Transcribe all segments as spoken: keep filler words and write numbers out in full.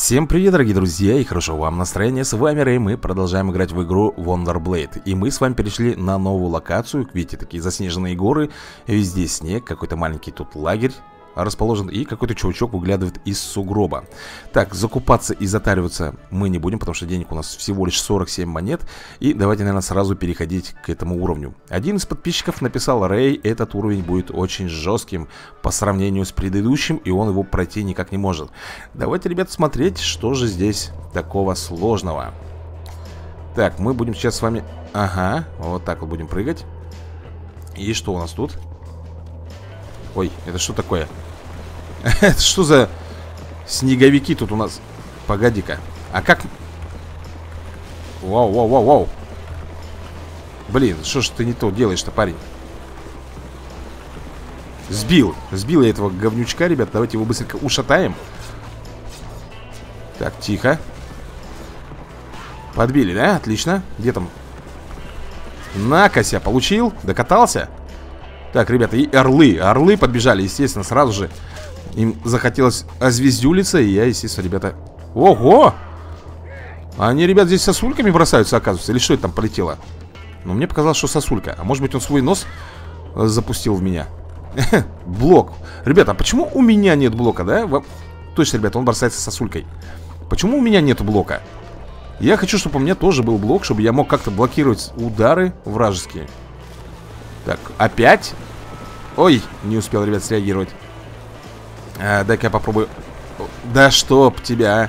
Всем привет, дорогие друзья, и хорошего вам настроения. С вами Рэй, мы продолжаем играть в игру Wonderblade. И мы с вами перешли на новую локацию. Видите, такие заснеженные горы, везде снег, какой-то маленький тут лагерь расположен, и какой-то чувачок выглядывает из сугроба. Так, закупаться и затариваться мы не будем, потому что денег у нас всего лишь сорок семь монет. И давайте, наверное, сразу переходить к этому уровню. Один из подписчиков написал: Рэй, этот уровень будет очень жестким по сравнению с предыдущим, и он его пройти никак не может. Давайте, ребят, смотреть, что же здесь такого сложного. Так, мы будем сейчас с вами... Ага, вот так вот будем прыгать. И что у нас тут? Ой, это что такое? Это что за снеговики тут у нас? Погоди-ка. А как... Вау, вау, вау, вау. Блин, что ж ты не то делаешь-то, парень? Сбил. Сбил я этого говнючка, ребят. Давайте его быстренько ушатаем. Так, тихо. Подбили, да? Отлично. Где там? На-кося, получил? Докатался? Так, ребята, и орлы. Орлы подбежали, естественно, сразу же. Им захотелось озвездюлиться. И я, естественно, ребята... Ого! Они, ребят, здесь сосульками бросаются, оказывается. Или что это там полетело? Но мне показалось, что сосулька. А может быть, он свой нос запустил в меня. Блок. Ребята, а почему у меня нет блока, да? Точно, ребята, он бросается сосулькой. Почему у меня нету блока? Я хочу, чтобы у меня тоже был блок, чтобы я мог как-то блокировать удары вражеские. Так, опять? Ой, не успел, ребят, среагировать. а, Дай-ка я попробую. Да чтоб тебя.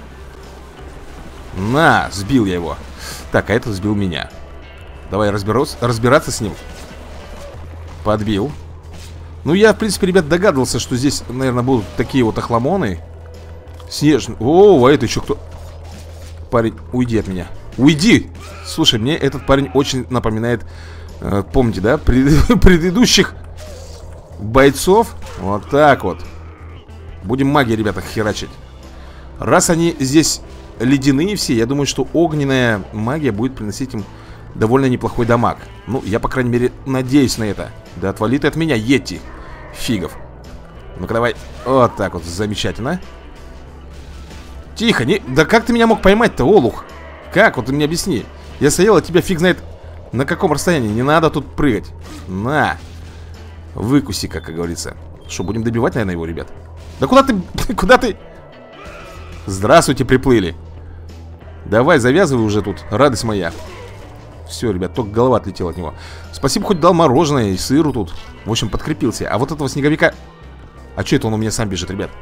На, сбил я его. Так, а этот сбил меня. Давай разбираться, разбираться с ним. Подбил. Ну, я, в принципе, ребят, догадывался, что здесь, наверное, будут такие вот охламоны. Снежные. О, а это еще кто? Парень, уйди от меня. Уйди! Слушай, мне этот парень очень напоминает, э, помните, да, пред, предыдущих бойцов. Вот так вот. Будем магией, ребята, херачить. Раз они здесь ледяные все, я думаю, что огненная магия будет приносить им довольно неплохой дамаг. Ну, я, по крайней мере, надеюсь на это. Да отвали ты от меня, Йети. Фигов. Ну-ка, давай. Вот так вот, замечательно. Тихо, не... Да как ты меня мог поймать-то, олух? Как? Вот ты мне объясни. Я стоял, а тебя фиг знает на каком расстоянии. Не надо тут прыгать. На. Выкуси-ка, как говорится. Что, будем добивать, наверное, его, ребят? Да куда ты... Куда ты... Здравствуйте, приплыли. Давай, завязывай уже тут, радость моя. Все, ребят, только голова отлетела от него. Спасибо, хоть дал мороженое и сыру тут. В общем, подкрепился. А вот этого снеговика... А что это он у меня сам бежит, ребят?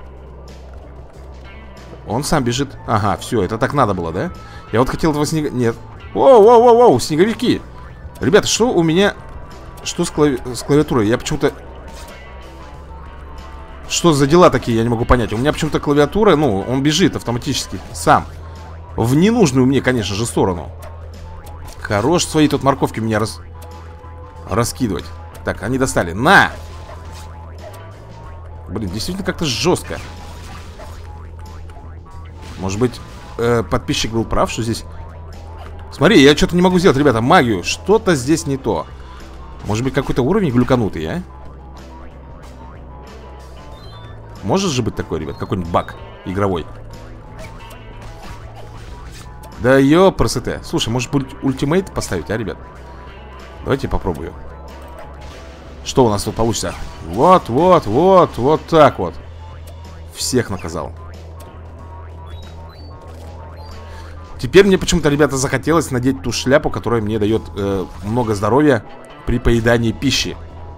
Он сам бежит. Ага, все, это так надо было, да? Я вот хотел этого снега... Нет. Воу-воу-воу-воу, снеговики. Ребята, что у меня... Что с, клави... с клавиатурой? Я почему-то... Что за дела такие, я не могу понять. У меня почему-то клавиатура, ну, он бежит автоматически сам. В ненужную мне, конечно же, сторону. Хорош свои тут морковки меня рас... раскидывать. Так, они достали. На! Блин, действительно как-то жестко. Может быть, э, подписчик был прав, что здесь... Смотри, я что-то не могу сделать, ребята, магию. Что-то здесь не то. Может быть, какой-то уровень глюканутый, а? Может же быть такой, ребят, какой-нибудь баг игровой. Да ёпрст. Слушай, может быть ультимейт поставить, а, ребят? Давайте я попробую. Что у нас тут получится? Вот, вот, вот, вот так вот. Всех наказал. Теперь мне почему-то, ребята, захотелось надеть ту шляпу, которая мне дает э, много здоровья при поедании пищи.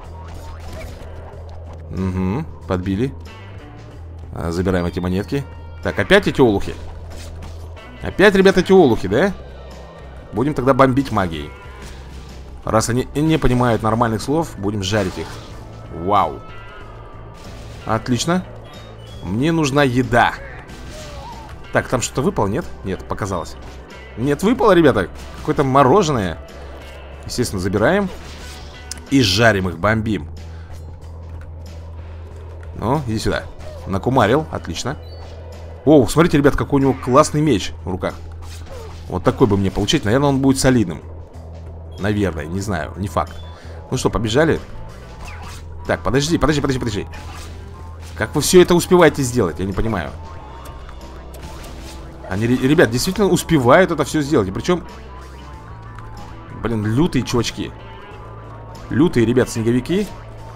Угу, подбили. а, Забираем эти монетки. Так, опять эти олухи. Опять, ребята, эти олухи, да? Будем тогда бомбить магией. Раз они не понимают нормальных слов, будем жарить их. Вау. Отлично. Мне нужна еда. Так, там что-то выпало, нет? Нет, показалось. Нет, выпало, ребята. Какое-то мороженое. Естественно, забираем. И жарим их, бомбим. Ну, иди сюда. Накумарил, отлично. О, смотрите, ребят, какой у него классный меч в руках. Вот такой бы мне получить. Наверное, он будет солидным. Наверное, не знаю, не факт. Ну что, побежали? Так, подожди, подожди, подожди, подожди. Как вы все это успеваете сделать? Я не понимаю. Они, ребят, действительно успевают это все сделать. И причем, блин, лютые чувачки. Лютые, ребят, снеговики.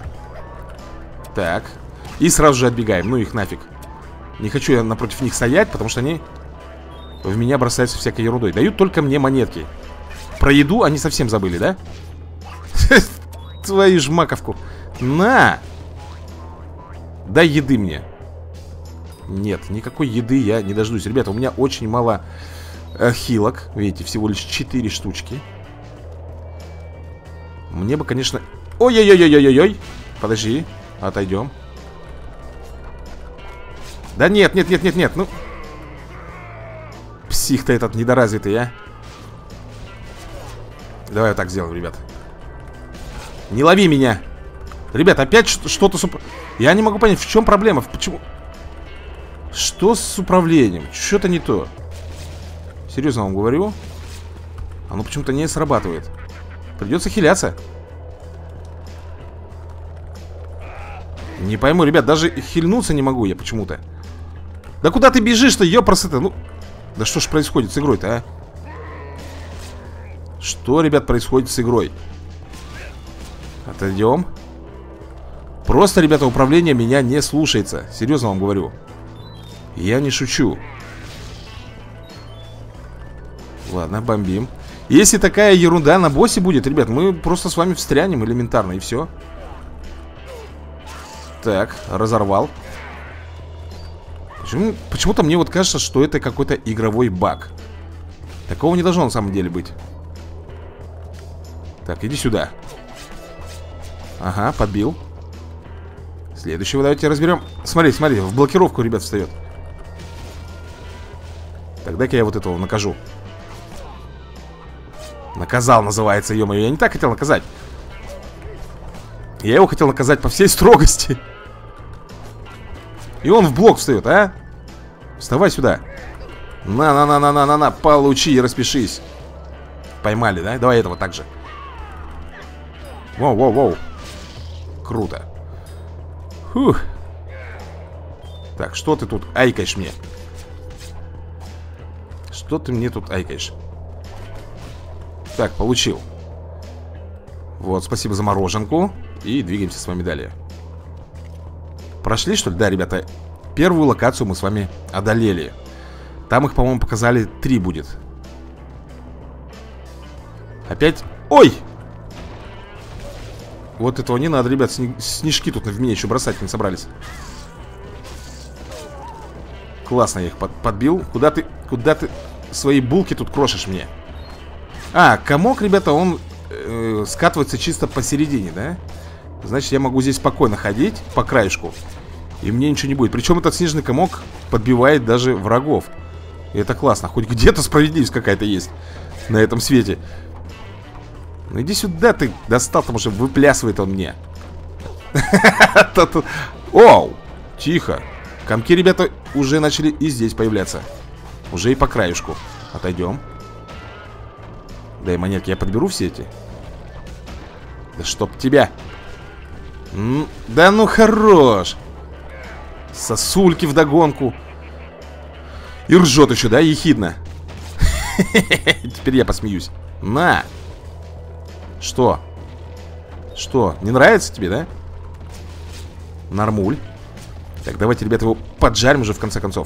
Так. И сразу же отбегаем, ну их нафиг. Не хочу я напротив них стоять, потому что они в меня бросаются всякой ерундой. Дают только мне монетки. Про еду они совсем забыли, да? Твою ж маковку. На! Дай еды мне. Нет, никакой еды я не дождусь. Ребята, у меня очень мало э, хилок. Видите, всего лишь четыре штучки. Мне бы, конечно... Ой-ой-ой-ой-ой-ой. Подожди, отойдем. Да нет, нет, нет, нет, нет, ну... Псих-то этот недоразвитый, а. Давай вот так сделаем, ребят. Не лови меня. Ребят, опять что-то с... Я не могу понять, в чем проблема, почему... Что с управлением? Что-то не то. Серьезно вам говорю. Оно почему-то не срабатывает. Придется хиляться. Не пойму, ребят, даже хильнуться не могу я почему-то. Да куда ты бежишь-то, ёпросыто? Ну, да что ж происходит с игрой-то, а? Что, ребят, происходит с игрой? Отойдем. Просто, ребята, управление меня не слушается. Серьезно вам говорю. Я не шучу. Ладно, бомбим. Если такая ерунда на боссе будет, ребят, мы просто с вами встрянем элементарно, и все. Так, разорвал. Почему, почему-то мне вот кажется, что это какой-то игровой баг. Такого не должно на самом деле быть. Так, иди сюда. Ага, подбил. Следующего давайте разберем. Смотри, смотри, в блокировку, ребят, встает. Так, дай-ка я вот этого накажу. Наказал, называется, ё-моё. Я не так хотел наказать. Я его хотел наказать по всей строгости. И он в блок встает, а? Вставай сюда. На-на-на-на-на-на-на. Получи и распишись. Поймали, да? Давай этого так же. Воу-воу-воу. Круто. Фух. Так, что ты тут айкаешь мне? Что ты мне тут айкаешь? Так, получил. Вот, спасибо за мороженку. И двигаемся с вами далее. Прошли, что ли? Да, ребята. Первую локацию мы с вами одолели. Там их, по-моему, показали три будет. Опять... Ой! Вот этого не надо, ребят. Снежки тут в меня еще бросать не собрались. Классно я их под подбил. Куда ты... Куда ты свои булки тут крошишь мне? А, комок, ребята, он э, скатывается чисто посередине, да? Значит, я могу здесь спокойно ходить по краешку, и мне ничего не будет. Причем этот снежный комок подбивает даже врагов. И это классно. Хоть где-то справедливость какая-то есть на этом свете. Ну иди сюда, ты достал, там уже выплясывает он мне. Оу! Тихо. Комки, ребята, уже начали и здесь появляться. Уже и по краешку. Отойдем. Дай монетки, я подберу все эти. Да чтоб тебя. М да ну хорош. Сосульки вдогонку. И ржет еще, да, ехидно. Теперь я посмеюсь. На. Что? Что, не нравится тебе, да? Нормуль. Так, давайте, ребята, его поджарим уже в конце концов.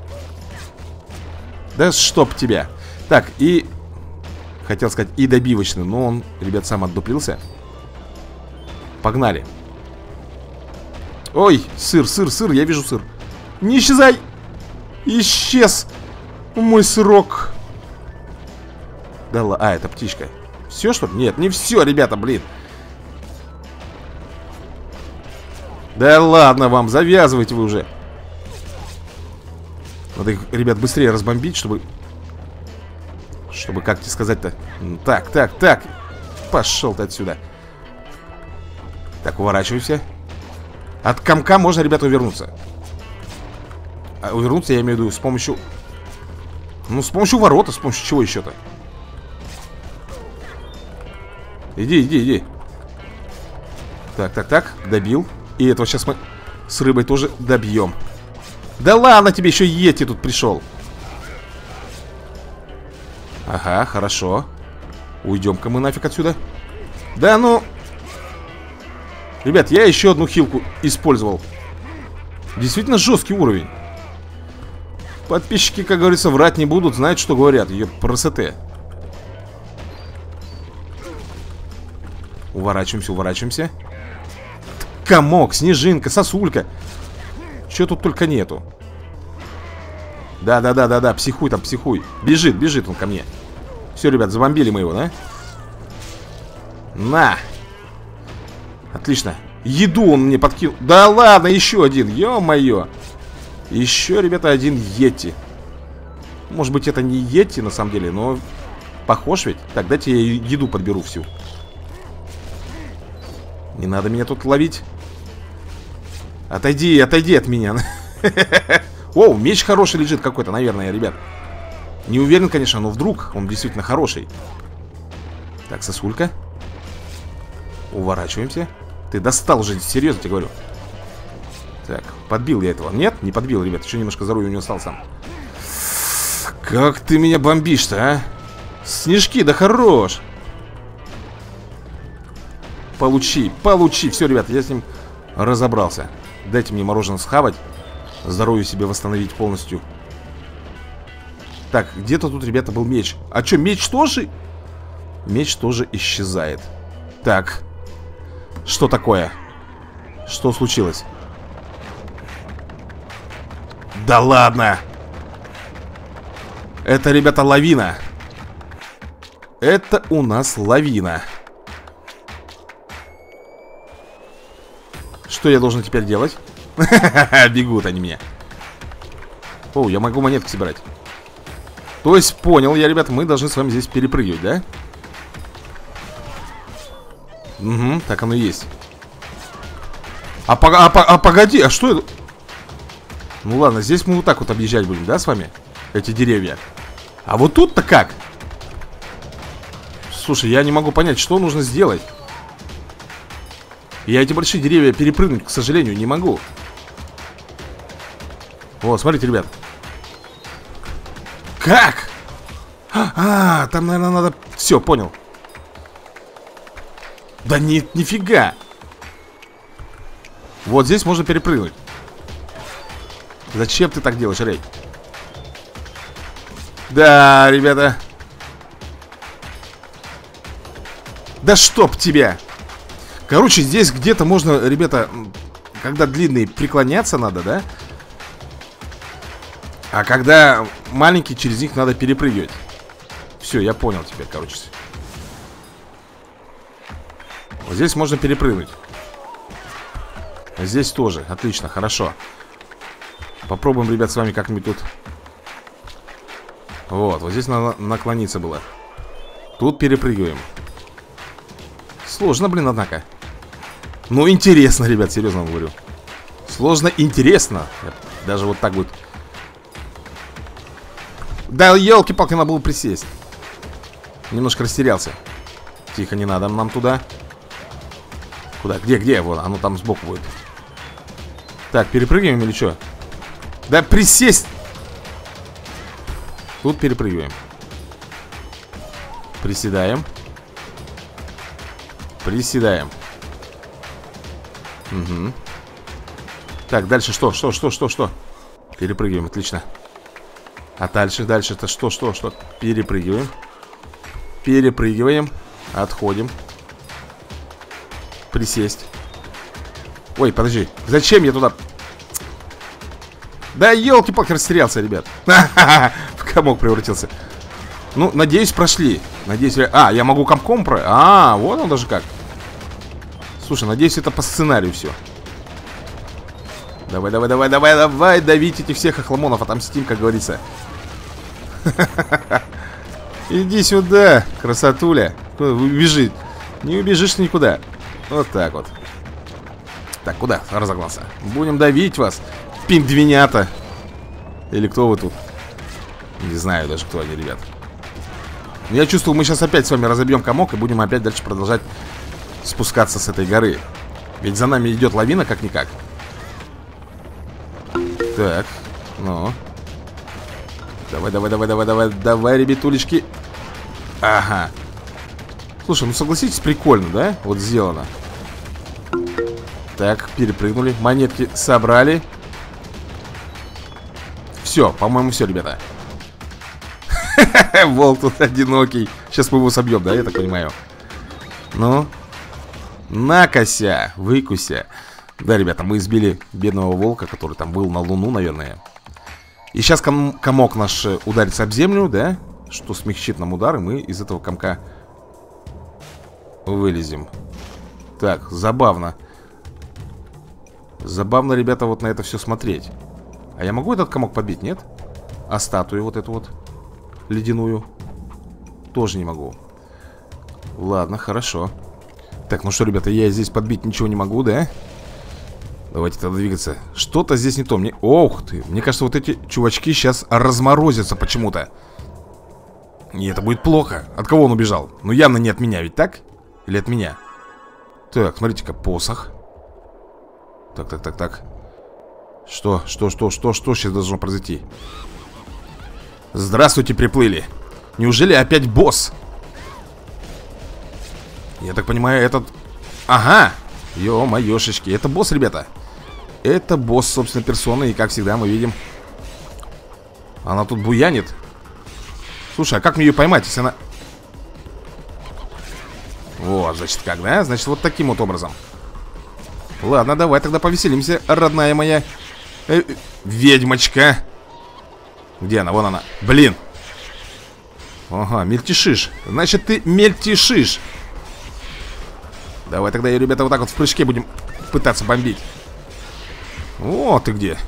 Да чтоб тебя. Так, и... Хотел сказать и добивочный, но он, ребят, сам отдуплился. Погнали. Ой, сыр, сыр, сыр, я вижу сыр. Не исчезай. Исчез мой сырок. Да ладно, а, это птичка. Все, что ли? Нет, не все, ребята, блин. Да ладно вам, завязывайте вы уже. Надо их, ребят, быстрее разбомбить, чтобы... Чтобы, как тебе сказать-то? Так, так, так. Пошел ты отсюда. Так, уворачивайся. От комка можно, ребята, увернуться. А увернуться, я имею в виду, с помощью... Ну, с помощью ворота, с помощью чего еще-то? Иди, иди, иди. Так, так, так, добил. И этого сейчас мы с рыбой тоже добьем. Да ладно тебе, еще Йети тут пришел. Ага, хорошо. Уйдем-ка мы нафиг отсюда. Да ну... Ребят, я еще одну хилку использовал. Действительно жесткий уровень. Подписчики, как говорится, врать не будут. Знают, что говорят. Ее красоты. Уворачиваемся, уворачиваемся. Комок, снежинка, сосулька. Чего тут только нету. Да-да-да-да-да, психуй там, психуй. Бежит, бежит он ко мне. Все, ребят, забомбили мы его, да? На. Отлично. Еду он мне подкинул. Да ладно, еще один, ё-моё. Еще, ребята, один йети. Может быть, это не йети на самом деле, но похож ведь. Так, дайте я еду подберу всю. Не надо меня тут ловить. Отойди, отойди от меня. Оу, меч хороший лежит какой-то, наверное, ребят. Не уверен, конечно, но вдруг он действительно хороший. Так, сосулька. Уворачиваемся. Ты достал уже, серьезно тебе говорю. Так, подбил я этого. Нет, не подбил, ребят, еще немножко здоровья у него стал сам. Как ты меня бомбишь-то, а? Снежки, да хорош. Получи, получи. Все, ребята, я с ним разобрался. Дайте мне мороженое схавать. Здоровье себе восстановить полностью. Так, где-то тут, ребята, был меч. А что, меч тоже? Меч тоже исчезает. Так. Что такое? Что случилось? Да ладно! Это, ребята, лавина. Это у нас лавина. Что я должен теперь делать? Бегут они меня. О, я могу монетки собирать. То есть, понял я, ребят, мы должны с вами здесь перепрыгивать, да? Угу, так оно и есть. А, по а, по а погоди, а что это? Ну ладно, здесь мы вот так вот объезжать будем, да, с вами? Эти деревья. А вот тут-то как? Слушай, я не могу понять, что нужно сделать. Я эти большие деревья перепрыгнуть, к сожалению, не могу. Вот, смотрите, ребят. Как? А, там, наверное, надо... Все, понял. Да нет, нифига. Вот здесь можно перепрыгнуть. Зачем ты так делаешь, Рэй? Да, ребята. Да чтоб тебя. Короче, здесь где-то можно, ребята, когда длинные, преклоняться надо, да? А когда маленькие, через них надо перепрыгивать. Все, я понял теперь, короче. Вот здесь можно перепрыгнуть. Здесь тоже, отлично, хорошо. Попробуем, ребят, с вами как-нибудь тут. Вот, вот здесь надо наклониться было. Тут перепрыгиваем. Сложно, блин, однако. Ну, интересно, ребят, серьезно вам говорю. Сложно, интересно. Даже вот так будет. Да, елки-палки, надо было присесть. Немножко растерялся. Тихо, не надо нам туда. Куда? Где, где? Вот, оно там сбоку будет. Так, перепрыгиваем или что? Да присесть. Тут перепрыгиваем. Приседаем. Приседаем. Угу. Так, дальше что? Что, что, что, что? Перепрыгиваем, отлично. А дальше, дальше-то что, что, что? Перепрыгиваем. Перепрыгиваем. Отходим. Присесть. Ой, подожди. Зачем я туда? Да елки-палки, растерялся, ребят. В комок превратился. Ну, надеюсь, прошли. Надеюсь, а, я могу комком про... А, вот он даже как. Слушай, надеюсь, это по сценарию все. Давай, давай, давай, давай, давай. Давить этих всех охламонов, отомстим, как говорится. Иди сюда, красотуля. Убежи. Не убежишь никуда. Вот так вот. Так, куда разогнался? Будем давить вас, пингвинята. Или кто вы тут? Не знаю даже, кто они, ребят. Я чувствую, мы сейчас опять с вами разобьем комок и будем опять дальше продолжать спускаться с этой горы. Ведь за нами идет лавина, как-никак. Так, ну. Давай, давай, давай, давай, давай, давай, ребятулечки. Ага. Слушай, ну согласитесь, прикольно, да? Вот сделано. Так, перепрыгнули. Монетки собрали. Все, по-моему, все, ребята. Волк тут одинокий. Сейчас мы его собьем, да, я так понимаю. Ну, накося, выкуся. Да, ребята, мы избили бедного волка, который там был на Луну, наверное. И сейчас ком комок наш ударится об землю, да? Что смягчит нам удар, и мы из этого комка вылезем. Так, забавно. Забавно, ребята, вот на это все смотреть. А я могу этот комок подбить, нет? А статую вот эту вот ледяную тоже не могу. Ладно, хорошо. Так, ну что, ребята, я здесь подбить ничего не могу, да? Давайте тогда двигаться. Что-то здесь не то. Мне... Ох ты, мне кажется, вот эти чувачки сейчас разморозятся почему-то. И это будет плохо. От кого он убежал? Ну явно не от меня, ведь так? Или от меня? Так, смотрите-ка, посох. Так, так, так, так. Что, что, что, что, что сейчас должно произойти? Здравствуйте, приплыли. Неужели опять босс? Я так понимаю, этот... Ага! Ё-моёшечки, это босс, ребята. Это босс, собственно, персоны. И как всегда мы видим, она тут буянит. Слушай, а как мне ее поймать, если она... Вот, значит, как, да? Значит, вот таким вот образом. Ладно, давай тогда повеселимся, родная моя э, ведьмочка. Где она? Вон она. Блин. Ага, мельтешишь. Значит, ты мельтешишь. Давай тогда ее, ребята, вот так вот в прыжке будем пытаться бомбить. Вот ты где.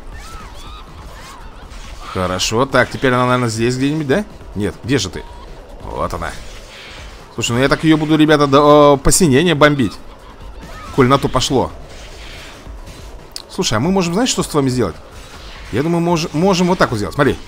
Хорошо, так, теперь она, наверное, здесь где-нибудь, да? Нет, где же ты? Вот она. Слушай, ну я так ее буду, ребята, до посинения бомбить, коль на то пошло. Слушай, а мы можем, знаешь, что с вами сделать? Я думаю, мож можем вот так вот сделать, смотри.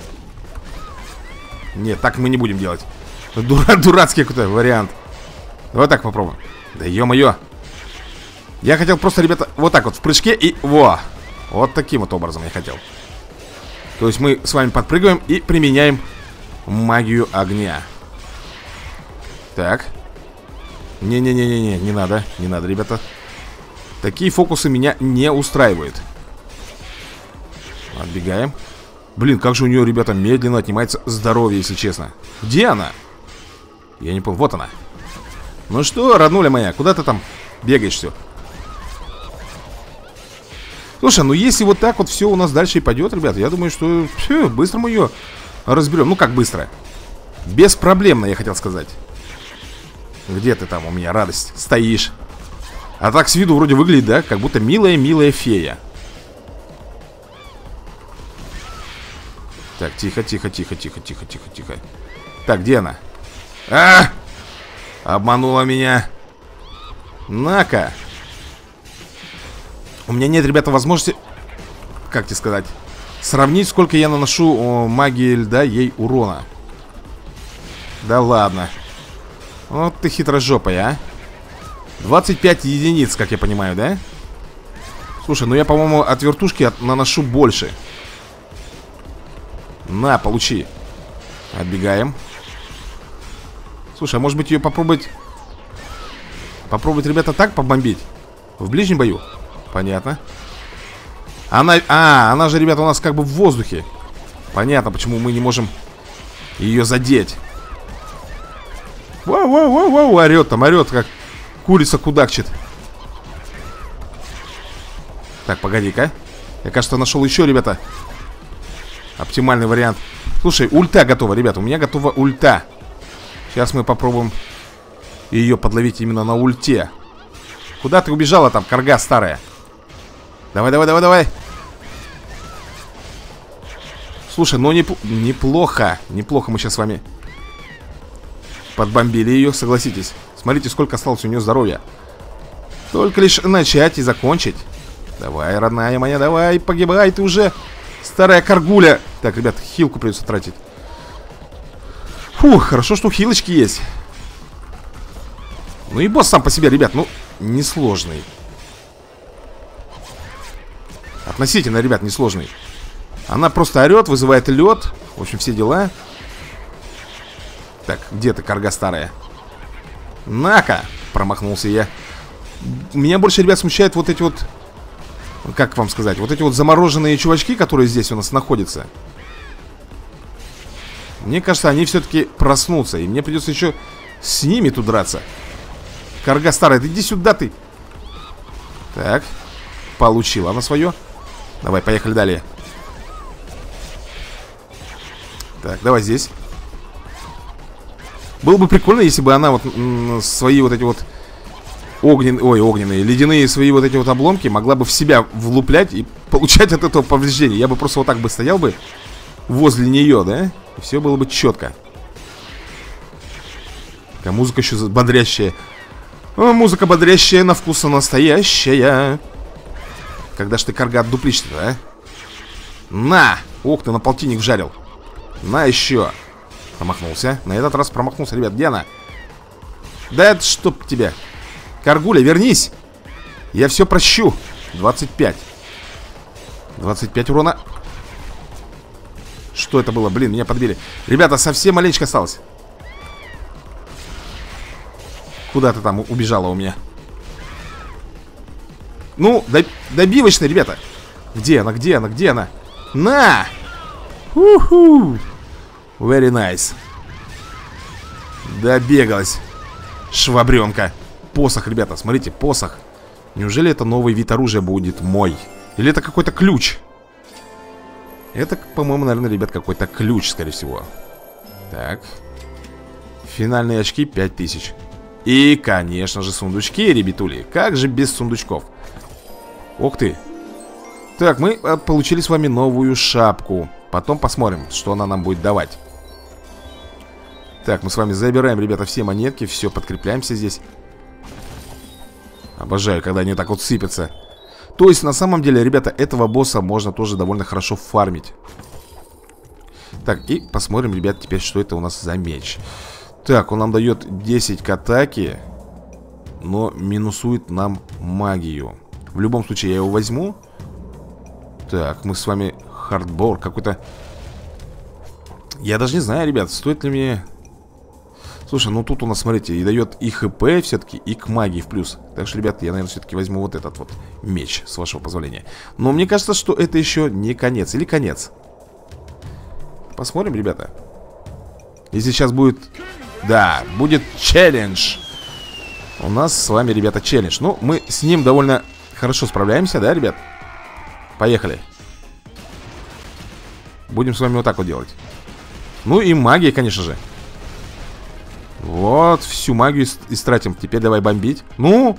Нет, так мы не будем делать. Дура Дурацкий какой-то вариант. Давай так попробуем. Да ё-моё. Я хотел просто, ребята, вот так вот в прыжке и... Во! Вот таким вот образом я хотел. То есть мы с вами подпрыгиваем и применяем магию огня. Так. Не-не-не-не-не, не надо, не надо, ребята. Такие фокусы меня не устраивают. Отбегаем. Блин, как же у нее, ребята, медленно отнимается здоровье, если честно. Где она? Я не понял, вот она. Ну что, роднуля моя, куда ты там бегаешь все? Слушай, ну если вот так вот все у нас дальше и пойдет, ребята, я думаю, что фу, быстро мы ее разберем. Ну как быстро? Беспроблемно, я хотел сказать. Где ты там у меня, радость? Стоишь. А так с виду вроде выглядит, да, как будто милая-милая фея. Так, тихо, тихо, тихо, тихо, тихо, тихо, тихо. Так, где она? А! Обманула меня. На-ка. У меня нет, ребята, возможности, как тебе сказать, сравнить, сколько я наношу о, магии льда ей урона. Да ладно. Вот ты хитрожопая, а. двадцать пять единиц, как я понимаю, да? Слушай, ну я, по-моему, от вертушки от... наношу больше. На, получи. Отбегаем. Слушай, а может быть ее попробовать... Попробовать, ребята, так побомбить? В ближнем бою? Понятно. Она... А, она же, ребята, у нас как бы в воздухе. Понятно, почему мы не можем ее задеть. Вау-вау-вау-вау, орет там, орет, как курица кудахчет. Так, погоди-ка. Я, кажется, нашел еще, ребята, оптимальный вариант. Слушай, ульта готова, ребята, у меня готова ульта. Сейчас мы попробуем ее подловить именно на ульте. Куда ты убежала там, карга старая? Давай, давай, давай, давай. Слушай, ну неп неплохо. Неплохо мы сейчас с вами подбомбили ее, согласитесь. Смотрите, сколько осталось у нее здоровья. Только лишь начать и закончить. Давай, родная моя, давай, погибай ты уже, старая каргуля. Так, ребят, хилку придется тратить. Фух, хорошо, что хилочки есть. Ну и босс сам по себе, ребят, ну, несложный. Относительно, ребят, несложный. Она просто орет, вызывает лед. В общем, все дела. Так, где ты, карга старая? На-ка! Промахнулся я. Меня больше, ребят, смущает вот эти вот... Как вам сказать? Вот эти вот замороженные чувачки, которые здесь у нас находятся. Мне кажется, они все-таки проснутся. И мне придется еще с ними тут драться. Карга старая, ты иди сюда, ты. Так. Получила она свое. Давай, поехали далее. Так, давай здесь. Было бы прикольно, если бы она вот свои вот эти вот огненные, ой, огненные, ледяные свои вот эти вот обломки могла бы в себя влуплять и получать от этого повреждения. Я бы просто вот так бы стоял бы возле нее, да? И все было бы четко. Такая музыка еще бодрящая. О, музыка бодрящая, на вкус настоящая. Когда ж ты, карга, отдуплишься-то, а? На! Ух ты, на полтинник вжарил. На еще. Промахнулся. На этот раз промахнулся, ребят. Где она? Да это чтоб тебя. Каргуля, вернись. Я все прощу. двадцать пять. двадцать пять урона. Что это было? Блин, меня подбили. Ребята, совсем маленечко осталось. Куда ты там убежала у меня? Ну, добивочно, ребята. Где она, где она, где она? На! Уху! Very nice. Добегалась. Швабренка. Посох, ребята, смотрите, посох. Неужели это новый вид оружия будет мой? Или это какой-то ключ? Это, по-моему, наверное, ребят, какой-то ключ, скорее всего. Так. Финальные очки пять тысяч. И, конечно же, сундучки, ребятули. Как же без сундучков? Ух ты. Так, мы получили с вами новую шапку. Потом посмотрим, что она нам будет давать. Так, мы с вами забираем, ребята, все монетки. Все, подкрепляемся здесь. Обожаю, когда они так вот сыпятся. То есть, на самом деле, ребята, этого босса можно тоже довольно хорошо фармить. Так, и посмотрим, ребят, теперь, что это у нас за меч. Так, он нам дает десять к атаке, но минусует нам магию. В любом случае, я его возьму. Так, мы с вами... Хардбор какой-то. Я даже не знаю, ребят, стоит ли мне... Слушай, ну тут у нас, смотрите, и дает и хп все-таки, и к магии в плюс. Так что, ребят, я, наверное, все-таки возьму вот этот вот меч, с вашего позволения. Но мне кажется, что это еще не конец. Или конец. Посмотрим, ребята. Если сейчас будет... Да, будет челлендж. У нас с вами, ребята, челлендж. Ну, мы с ним довольно хорошо справляемся, да, ребят? Поехали. Будем с вами вот так вот делать. Ну и магия, конечно же. Вот, всю магию истратим. Теперь давай бомбить. Ну!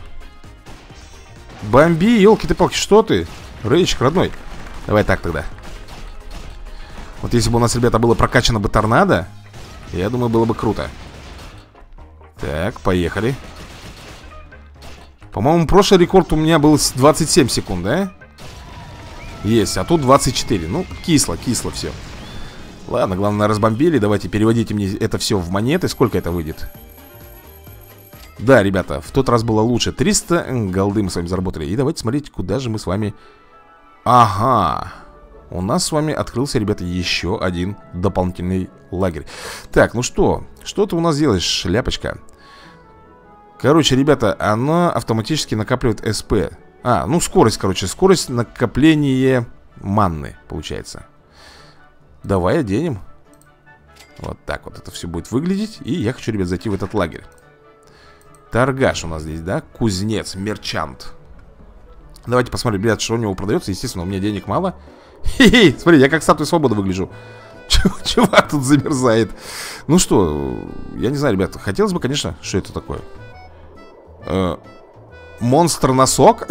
Бомби, елки-ты-палки, что ты? Рейчик, родной. Давай так тогда. Вот если бы у нас, ребята, было прокачано бы торнадо, я думаю, было бы круто. Так, поехали. По-моему, прошлый рекорд у меня был двадцать семь секунд, да? Есть, а тут двадцать четыре. Ну, кисло, кисло все. Ладно, главное, разбомбили. Давайте переводите мне это все в монеты. Сколько это выйдет? Да, ребята, в тот раз было лучше. триста голды мы с вами заработали. И давайте смотреть, куда же мы с вами... Ага. У нас с вами открылся, ребята, еще один дополнительный лагерь. Так, ну что? Что ты у нас делаешь, шляпочка? Короче, ребята, она автоматически накапливает СП. А, ну скорость, короче, скорость накопления манны, получается. Давай оденем. Вот так вот это все будет выглядеть. И я хочу, ребят, зайти в этот лагерь. Торгаш у нас здесь, да? Кузнец, мерчант. Давайте посмотрим, ребят, что у него продается. Естественно, у меня денег мало. Хе-хе, смотри, я как статуя свободы выгляжу. Чувак тут замерзает. Ну что, я не знаю, ребят. Хотелось бы, конечно, что это такое? Монстр-носок.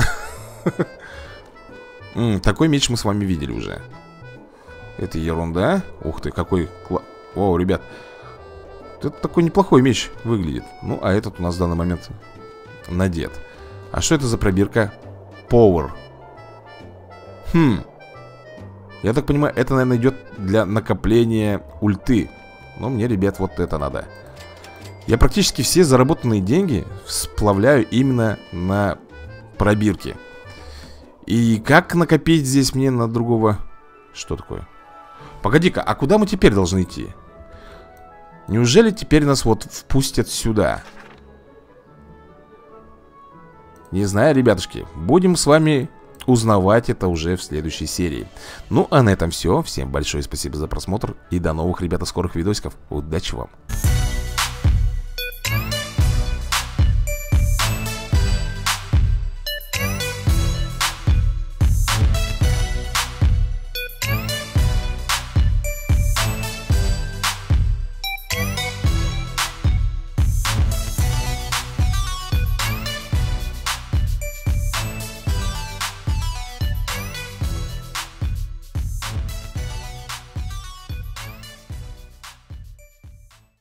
Такой меч мы с вами видели уже. Это ерунда. Ух ты, какой кла... О, ребят, это такой неплохой меч выглядит. Ну, а этот у нас в данный момент надет. А что это за пробирка? Power. Хм. Я так понимаю, это, наверное, идет для накопления ульты. Но мне, ребят, вот это надо. Я практически все заработанные деньги сплавляю именно на пробирке. И как накопить здесь мне на другого... Что такое? Погоди-ка, а куда мы теперь должны идти? Неужели теперь нас вот впустят сюда? Не знаю, ребятушки. Будем с вами узнавать это уже в следующей серии. Ну, а на этом все. Всем большое спасибо за просмотр. И до новых, ребята, скорых видосиков. Удачи вам.